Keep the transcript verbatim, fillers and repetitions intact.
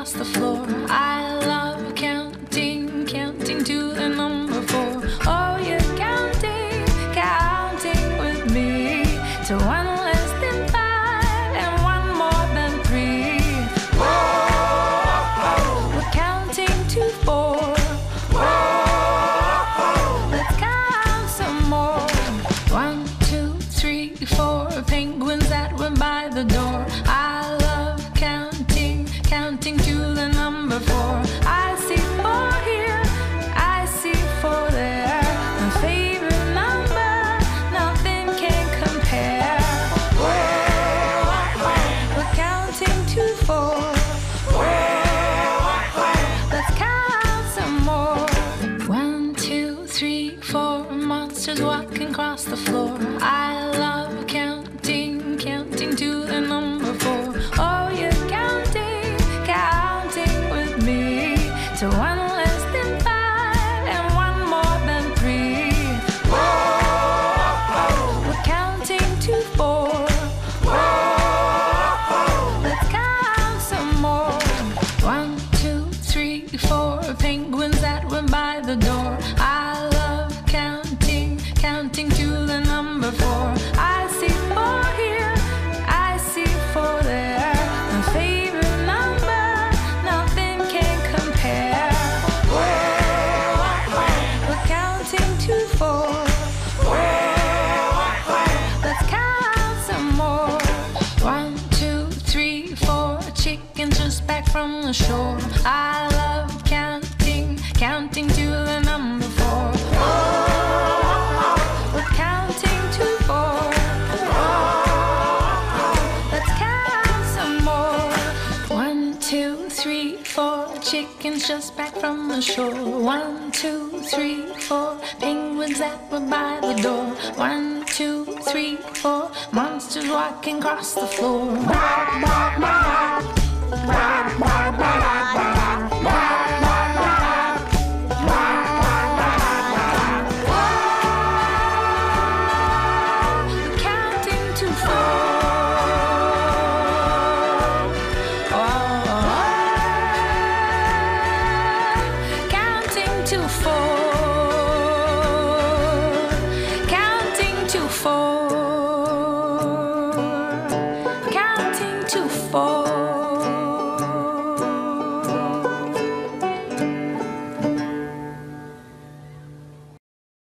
across the floor. I love counting, counting to the number four. Oh, you're counting, counting with me to one less than five and one more than three. Whoa, we're counting to four. Whoa, let's count some more. One, two, three, four penguins that went by the door. I love counting, counting to the number four. I see four here, I see four there. My favorite number, nothing can compare. Whoa, we're counting to four. Whoa, let's count some more. One, two, three, four monsters walking across the floor. I love counting, counting to the number four. Oh, you're counting, counting with me to one less than five and one more than three. Whoa, we're counting to four. Whoa, let's count some more. One, two, three, four penguins that went by the door. I love counting, counting to the number four. I see four here, I see four there. My favorite number, nothing can compare. Whoa, we're counting to four. Whoa, let's count some more. One, two, three, four chickens just back from the shore. I love counting, counting to the number four. Oh, we're counting to four. Oh, let's count some more. One, two, three, four chickens just back from the shore. One, two, three, four penguins that were by the door. One, two, three, four monsters walking across the floor.